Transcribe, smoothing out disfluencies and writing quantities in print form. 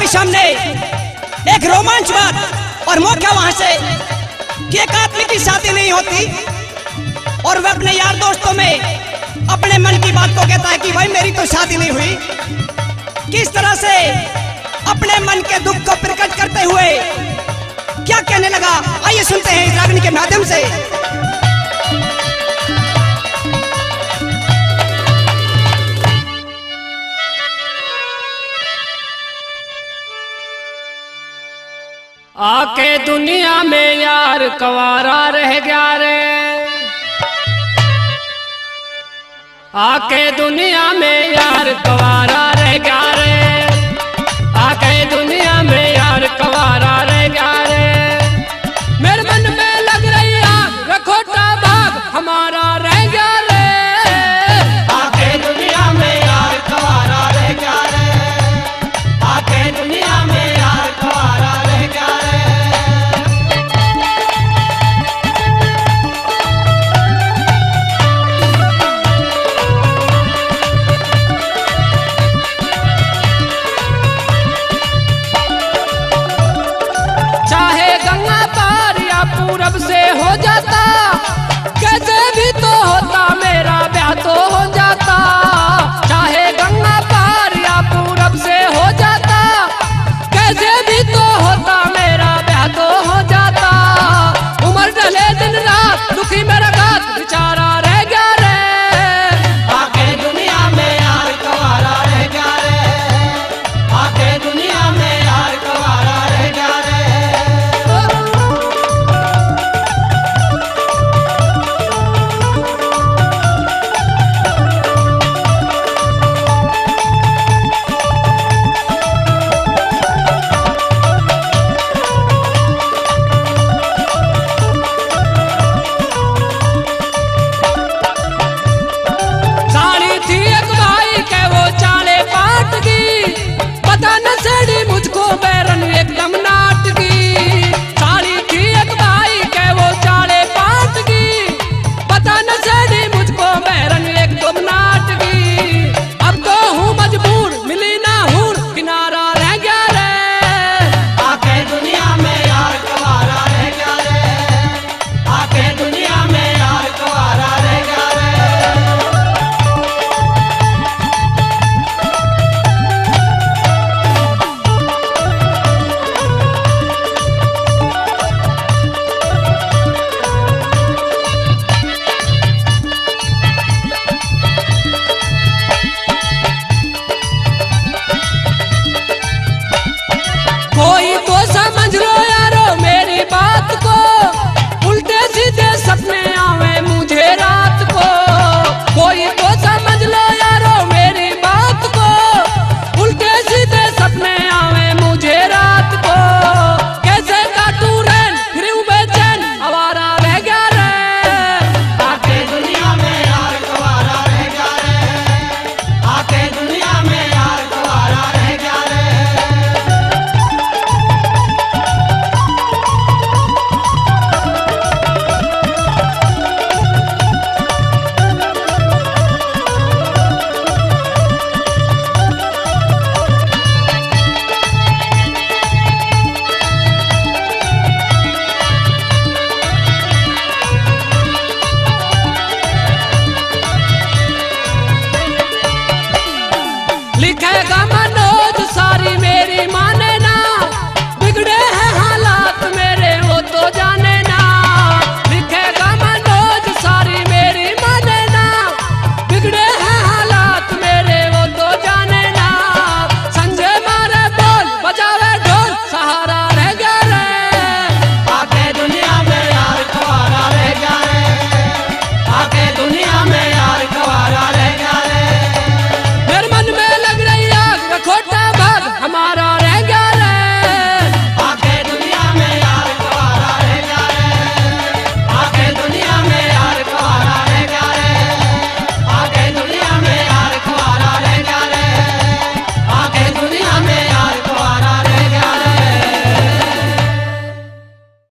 के सामने एक रोमांच बात और मौका वहां से कि एक आदमी की शादी नहीं होती और वह अपने यार दोस्तों में अपने मन की बात को कहता है कि भाई मेरी तो शादी नहीं हुई। किस तरह से अपने मन के दुख को प्रकट करते हुए क्या कहने लगा, आइए सुनते हैं इस रागनी के माध्यम से। आके दुनिया में यार कवारा रह गया रे, आके दुनिया में यार कवारा रह गया रे।